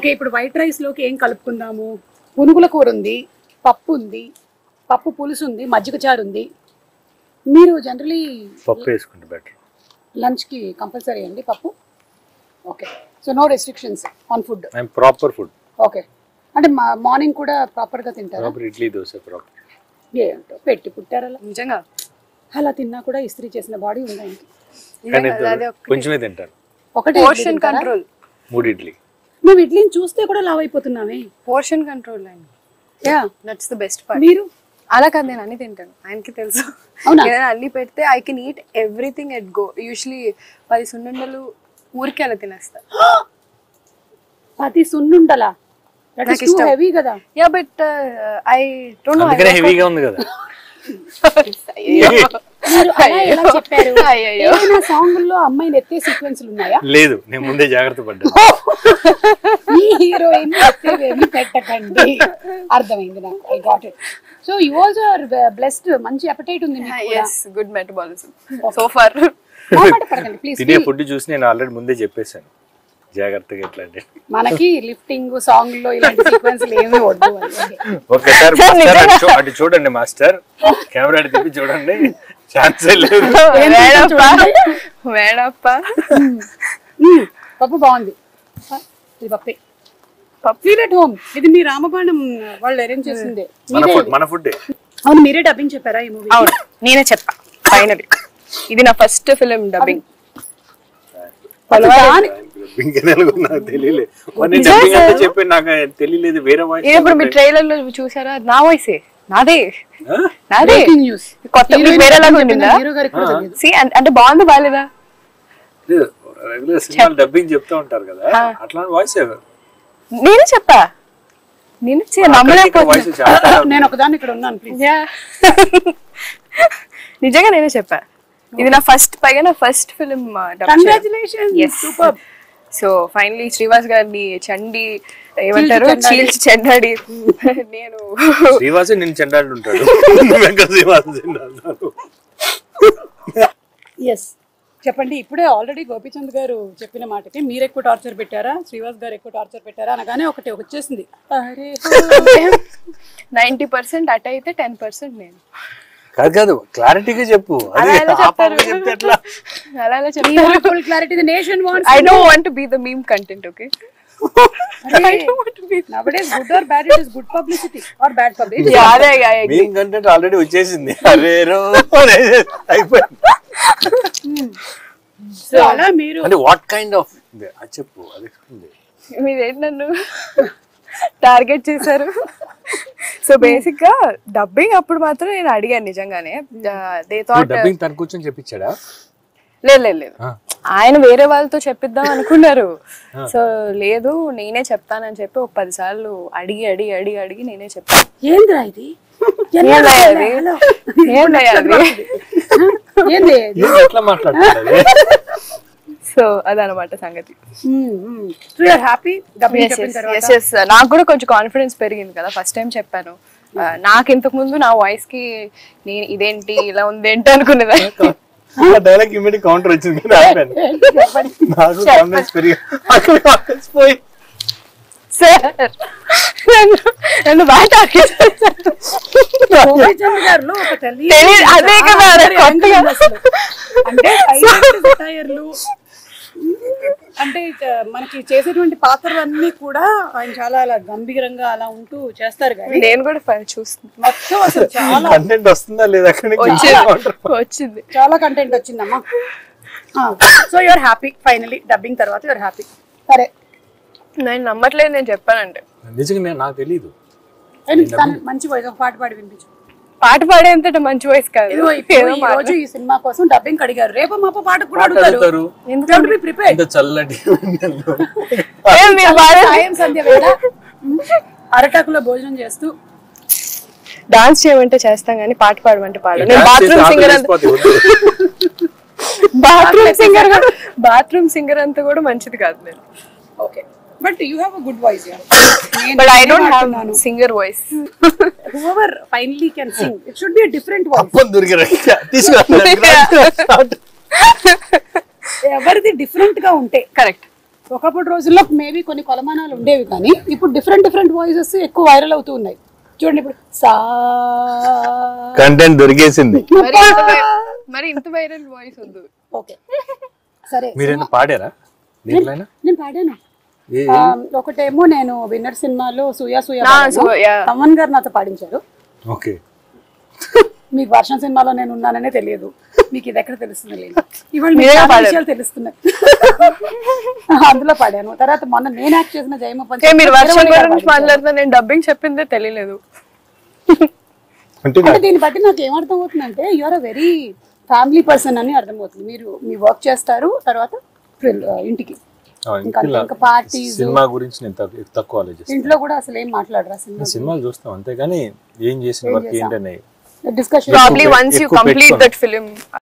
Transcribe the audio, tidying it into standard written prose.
Okay, ఇప్పుడు white rice లోకి ఏం కలుపుకుందాము? పునుగుల కూర ఉంది, పప్పు ఉంది, పప్పు పులుసు ఉంది, మజ్జిగ చారు ఉంది. మీరు జనరలీ పప్పు వేసుకుంటే బెటర్. లంచ్ కి కంపల్సరీ అండి పప్పు? Okay, so no restrictions on food? I'm proper food. Okay, అంటే మార్నింగ్ కూడా ప్రాపర్ గా తింటారా? Proper idli dosa proper. ఏంటో పెట్టి పుట్టారా నిజంగా. అలా తిన్నా కూడా ఇస్త్రీ చేసిన బాడీ ఉందా ఇంక? కొంచెమే తింటారు. ఒకటే పోర్షన్ కంట్రోల్. 3 ఇడ్లీ. మేము ఇడ్లీని చూస్తే కూడా లావ్ అయిపోతున్నామే. పోర్షన్ కంట్రోల్ అండి. Yeah, that's the best part. మీరు అలా కాదు, నేను అన్ని తింటాను, ఆయనకి తెలుసు. ఏదైనా అన్ని పెడితే I can eat everything at go. Usually 10 సున్నుండలు ఊరికే అలా తినేస్తా. 10 సున్నుండలా? దట్ ఇస్ టూ హెవీ కదా. Yeah, but I don't know. అందుకనే హెవీగా ఉంది కదా. ఎలా చెప్పారు? ఏమైనా సాంగ్ లో అమ్మాయిని ఎత్తే సీక్వెన్స్లు ఉన్నాయా? లేదు, నేను ముందే జాగ్రత్త పడ్డా. ఈ హీరోయిన్ ఎత్తేవేమి పెట్టకండి. అర్థమైంది నాకు. I got it. So you also are blessed. మంచి అపెటైట్ ఉంది మీకు కూడా. yes, good metabolism so far. పడకండి ప్లీజ్. తినే ఫుడ్ చూసి నేను ఆల్రెడీ ముందే చెప్పేశాను జాగ్రత్తగా ఎట్లా అంటే. మనకి లిఫ్టింగ్ సాంగ్ లో ఇలాంటి సీక్వెన్స్లు ఏమీ వద్దు. ఒకసారి మాస్టర్ అటు చూడండి, మాస్టర్ కెమెరా అటు తిప్పి చూడండి. ఛాన్సే లేదు. వేడప్ప. పప్పు బాగుంది. ఇది పప్పే. పప్పు ఎట్ హోమ్. ఇది మీ రామబాణం వాళ్ళు అరేంజ్ చేసిందే. మన ఫుడ్. అవును, మీరే డబ్బింగ్ చెప్పారా ఈ మూవీ? అవును, నేనే చెప్పా. ఫైనలీ ఇది నా ఫస్ట్ ఫిల్మ్ డబ్బింగ్. తెలియలేదు వేరే వాయిస్. ఇప్పుడు మీ ట్రైలర్ లో చూసారా? నా వాయిసే, నాదే. న్యూస్ కొత్త వేరేలాగా ఉండిందా? అంటే బాగుంది బాగాలేదా? రెగ్యులర్ సినిమాలు డబ్బింగ్ చెప్తా ఉంటారు కదా, అట్లాంటి వాయిస్ నేను చెప్పా. నేను నేను ఒకదాన్ని ఇక్కడ ఉన్నాను ప్లీజ్. నిజంగా నేనే చెప్పా. ఇది నా ఫస్ట్, పైగా నా first film. Congratulations, super. So finally Srivas గారిని చండి ఏమంటారు, చీల్చి చెండాడి. నేను శ్రీవాస్ నేను చెండాడి ఉంటాడు. ఎస్, చెప్పండి. ఇప్పుడే ఆల్రెడీ గోపిచంద్ గారు చెప్పిన మాటకి మీరు ఎక్కువ టార్చర్ పెట్టారా, శ్రీవాస్ గారు ఎక్కువ టార్చర్ పెట్టారా అనగానే ఒకటి వచ్చేసింది. 90% అటు అయితే 10% నేను. కాదు, క్లారిటీగా చెప్పు. అలా ఎలా చెప్తారు? Clarity. The nation wants. I don't want to be the meme content, okay? I don't want to be. Nowadays good or bad, it is good publicity or bad publicity. Yeah, meme content already వచ్చేసింది. అరేరో అయిపోయింది. So అలా మీరు అంటే what kind of చెప్పు, అది మీరేంటి నన్ను target చేశారు? సో బేసిక్ గా డబ్బింగ్ అప్పుడు మాత్రం నేను అడిగాను నిజంగానే. డబ్బింగ్ తన కూర్చొని చెప్పించాడా? లేదు, ఆయన వేరే వాళ్ళతో చెప్పిద్దాం అనుకున్నారు. సో లేదు, నేనే చెప్తానని చెప్పి ఒక 10 సార్లు అడిగి నేనే చెప్పాను. ఏంద్రా ఇది? సో అదనమాట సంగతి. నాకు కూడా కొంచెం కాన్ఫిడెన్స్ పెరిగింది కదా, ఫస్ట్ టైం చెప్పాను. నాకు ఇంతకు ముందు నా వాయిస్ కి నేను ఇదేంటి ఇలా ఉంది ఏంటి అనుకునేదా. డైలాగ్ ఇమిడియట్ కౌంటర్ వచ్చింది. నన్ను బాగా అంటే మనకి చేసేటువంటి పాత్రలన్నీ కూడా ఆయన చాలా అలా గంభీరంగా అలా ఉంటూ చేస్తారు. కానీ నేను కూడా చూస్తాను మొత్తం అసలు చాలా కంటెంట్ వస్తుందా లేదా, వచ్చింది, చాలా కంటెంట్ వచ్చిందమ్మా. So you're happy finally dubbing తర్వాత యూఆర్ హ్యాపీ. సరే, నేను నమ్మట్లేదు నేను చెప్పానంటే. నిజంగా నాకు తెలియదు. మంచి వాయిస్, ఒక పాట పాడి వినిపించు. పాట పాడేంత మంచి వాయిస్ కాదు. ఈ రోజు ఈ సినిమా కోసం డబ్బింగ్ అడిగారు, రేపు మాప పాట కూడా అడుగుతారు. చల్లటి సంధ్య వేళ అరటాకులో భోజనం చేస్తూ డాన్స్ చేయమంటే చేస్తాం కానీ పాట పాడమంటే పాడు. నేను బాత్రూమ్ సింగర్ అంతా కూడా మంచిది కాదు నేను. Okay, but you have a good voice, yeah. But I don't have singer voice. Whoever finally can sing, it should be a different voice. ఎవరిది డిఫరెంట్ గా ఉంటే కరెక్ట్. సో ఒకప్పుడు రోజుల్లో మేబీ కొన్ని కొలమానాలు ఉండేవి కానీ ఇప్పుడు డిఫరెంట్ వాయిసెస్ ఎక్కువ వైరల్ అవుతూ ఉన్నాయి. చూడండి ఇప్పుడు కంటెంట్ దొరికేసింది. మరి ఇంత వైరల్ వాయిస్ వద్దు. ఓకే సరే. మీరేనా పాడారా దీంట్లోనా? నేను పాడాను. ఒకటేమో నేను విన్నర్ సినిమాలో సూయా yeah. అమన్ గారు నాతో పాడించారు. ఓకే. మీకు వర్షం సినిమాలో నేను ఉన్నాననే తెలియదు, మీకు ఇది ఎక్కడ తెలుస్తుంది లేదు, ఇవాళ మీకు విషయాలు తెలుస్తున్నాయి. అందులో పాడాను. తర్వాత మొన్న నేను యాక్ట్ చేసిన జయమ పంచ మీరు వర్షం గురించి మాట్లాడుతున్నా, నేను డబ్బింగ్ చెప్పిందే తెలియలేదు. అంటే దీన్ని బట్టి నాకు ఏమర్థం అవుతుందంటే you are a very family person అని అర్థమవుతుంది. మీరు మీ వర్క్ చేస్తారు, తర్వాత ఇంటికి ఇంకా పార్టీస్, సినిమా గురించి నేను తక్కువ ఆలోచిస్తాను. ఇంట్లో కూడా అసలు ఏం మాట్లాడరా? సినిమాలు చూస్తాం అంతేగాని ఏం చేసిన వర్క్ ఏంటనే discussion. Probably once you complete that film.